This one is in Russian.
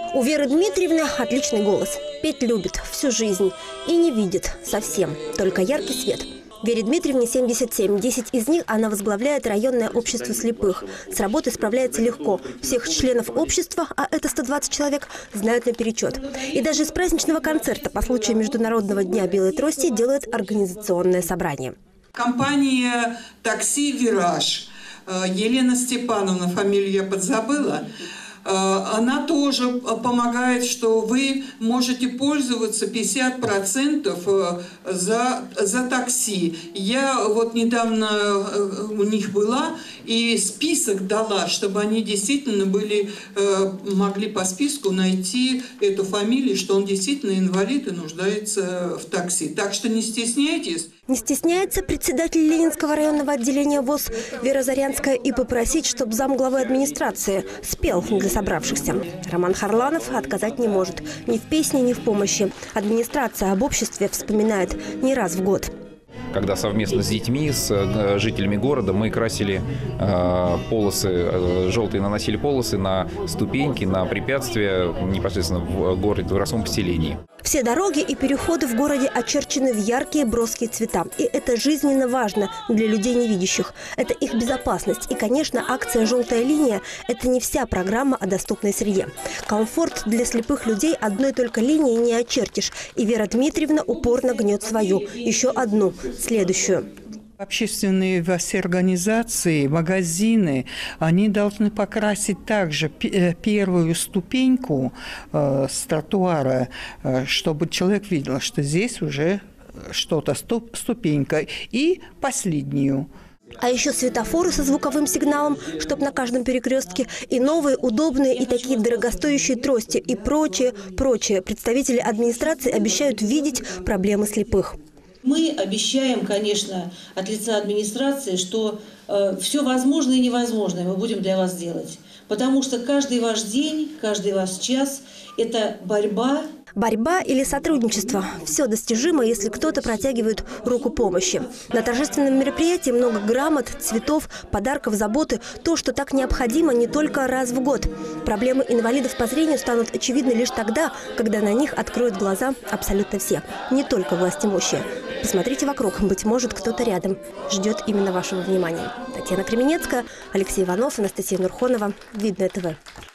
У Веры Дмитриевны отличный голос. Петь любит всю жизнь и не видит совсем, только яркий свет. Вере Дмитриевне 77. 10 из них она возглавляет районное общество слепых. С работой справляется легко. Всех членов общества, а это 120 человек, знают наперечет. И даже из праздничного концерта по случаю Международного дня белой трости делает организационное собрание. Компания «Такси Вираж», Елена Степановна, фамилию я подзабыла, она тоже помогает, что вы можете пользоваться 50% за такси. Я вот недавно у них была и список дала, чтобы они действительно могли по списку найти эту фамилию, что он действительно инвалид и нуждается в такси. Так что не стесняйтесь. Не стесняется председатель Ленинского районного отделения ВОС Вера Зарянская и попросить, чтобы замглавы администрации спел для собравшихся. Роман Харланов отказать не может. Ни в песне, ни в помощи. Администрация об обществе вспоминает не раз в год. Когда совместно с детьми, с жителями города мы красили полосы, желтые наносили полосы на ступеньки, на препятствия непосредственно в городе, в городском поселении. Все дороги и переходы в городе очерчены в яркие броские цвета. И это жизненно важно для людей невидящих. Это их безопасность. И, конечно, акция «Желтая линия» – это не вся программа о доступной среде. Комфорт для слепых людей одной только линией не очертишь. И Вера Дмитриевна упорно гнет свою. Еще одну, следующую. Общественные все организации, магазины, они должны покрасить также первую ступеньку с тротуара, чтобы человек видел, что здесь уже что-то, ступенька, и последнюю. А еще светофоры со звуковым сигналом, чтобы на каждом перекрестке, и новые, удобные и такие дорогостоящие трости, и прочее, прочее. Представители администрации обещают видеть проблемы слепых. Мы обещаем, конечно, от лица администрации, что все возможное и невозможное мы будем для вас делать. Потому что каждый ваш день, каждый ваш час – это борьба. Борьба или сотрудничество – все достижимо, если кто-то протягивает руку помощи. На торжественном мероприятии много грамот, цветов, подарков, заботы – то, что так необходимо не только раз в год. Проблемы инвалидов по зрению станут очевидны лишь тогда, когда на них откроют глаза абсолютно все, не только властимущие. Посмотрите вокруг, быть может, кто-то рядом ждет именно вашего внимания. Татьяна Кременецкая, Алексей Иванов, Анастасия Нурхонова. Видное ТВ.